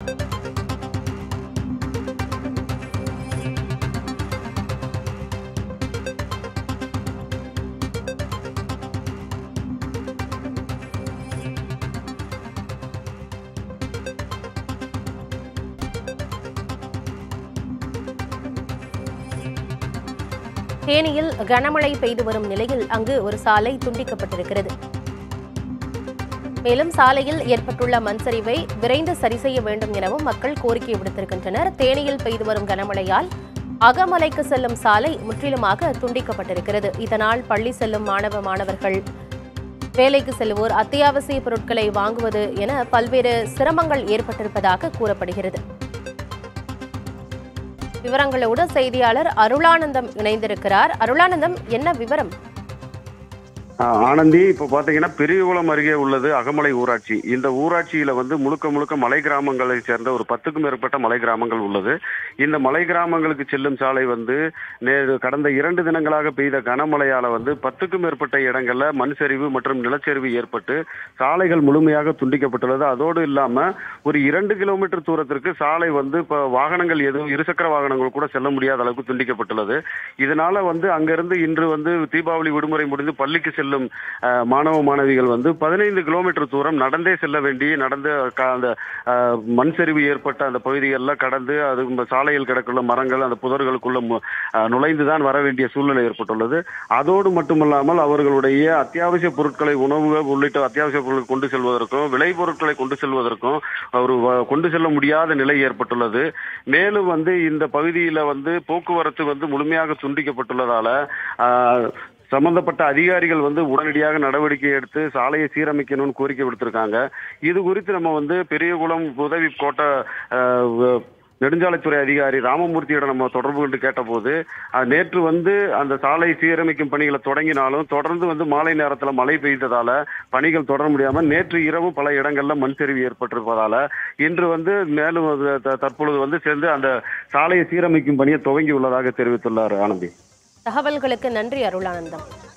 தேனியில் கனமழை பெய்து வரும் நிலையில் அங்கு ஒரு சாலை துண்டிக்கப்பட்டிருக்கிறது. மேலும் சாலையில் ஏற்பட்டுள்ள மண் சரிவை விரைந்து சரி செய்ய வேண்டும் எனவும் மக்கள் கோரிக்கை விடுத்திருக்கின்றனர். தேனியில் பெய்து வரும் கனமழையால் அகமலைக்கு செல்லும் சாலை முற்றிலுமாக துண்டிக்கப்பட்டிருக்கிறது. இதனால் பள்ளி செல்லும் மாணவர்கள், வேலைக்கு செல்வோர், அத்தியாவசிய பொருட்களை வாங்குவது என பல்வேறு சிரமங்கள் ஏற்பட்டிருப்பதாக கூறப்படுகிறது. விவரங்களோடு செய்தியாளர் அருளானந்தம் இணைந்திருக்கிறார். அருளானந்தம், என்ன விவரம்? ஆனந்தி, இப்போ பாத்தீங்கன்னா பெரியகுளம் அருகே உள்ளது அகமலை ஊராட்சி. இந்த ஊராட்சியில முழுக்க மலை கிராமங்களை சேர்ந்த ஒரு 10க்கும் மேற்பட்ட மலை கிராமங்கள் உள்ளது. இந்த மலை கிராமங்களுக்கு செல்லும் சாலை கடந்த 2 தினங்களாக பெய்த கனமழையால 10க்கும் மேற்பட்ட இடங்கள்ல மண் சரிவு மற்றும் நிலச்சரிவு ஏற்பட்டு சாலைகள் முழுமையாக துண்டிக்கப்பட்டுள்ளது. அதோடு இல்லாம ஒரு 2 கிலோமீட்டர் தூரத்திற்கு சாலை இப்ப வாகனங்கள் எதுவும் இருசக்கர வாகனங்கள் கூட செல்ல முடியாத அளவுக்கு துண்டிக்கப்பட்டுள்ளது. இதனால அங்கிருந்து இன்று தீபாவளி விடுமுறை முடிந்து பள்ளிக்கு செல்லும் மாணவ மாணவிகள் 15 கிலோமீட்டர் தூரம் நடந்தே செல்ல வேண்டி அந்த மண் சரிவு ஏற்பட்ட அந்த பகுதிகளில் கடந்து அது சாலையில் கிடக்குள்ள மரங்கள் அந்த புதர்களுக்குள்ள நுழைந்துதான் வர வேண்டிய சூழ்நிலை ஏற்பட்டுள்ளது. அதோடு மட்டுமல்லாமல் அவர்களுடைய அத்தியாவசிய பொருட்களை, உணவுகள் உள்ளிட்ட அத்தியாவசிய பொருட்களை கொண்டு செல்வதற்கும் விளை பொருட்களை கொண்டு செல்வதற்கும் கொண்டு செல்ல முடியாத நிலை ஏற்பட்டுள்ளது. மேலும் இந்த பகுதியில போக்குவரத்து முழுமையாக துண்டிக்கப்பட்டுள்ளதால சம்பந்தப்பட்ட அதிகாரிகள் உடனடியாக நடவடிக்கை எடுத்து சாலையை சீரமைக்கணும்னு கோரிக்கை விடுத்திருக்காங்க. இது குறித்து நம்ம பெரியகுளம் உதவி கோட்ட நெடுஞ்சாலைத்துறை அதிகாரி ராமமூர்த்தியிடம் நம்ம தொடர்பு கொண்டு கேட்டபோது, நேற்று அந்த சாலை சீரமைக்கும் பணிகளை தொடங்கினாலும் தொடர்ந்து மாலை நேரத்தில் மழை பெய்ததால பணிகள் தொடர முடியாமல் நேற்று இரவு பல இடங்கள்ல மண் சரிவு ஏற்பட்டிருப்பதால இன்று மேலும் தற்பொழுது சேர்ந்து அந்த சாலையை சீரமைக்கும் பணியை துவங்கி உள்ளதாக தெரிவித்துள்ளார். ஆனந்தி, தகவல்களுக்கு நன்றி அருளானந்தம்.